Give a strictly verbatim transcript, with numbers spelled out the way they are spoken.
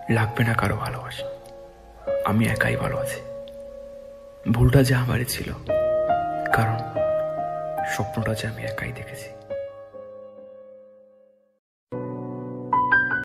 লাগবে না কারো ভালোবাসা, আমি একাই ভালো আছি। ভুলটা যে আমারই ছিল, কারণ স্বপ্নটা যে আমি একাই দেখেছি।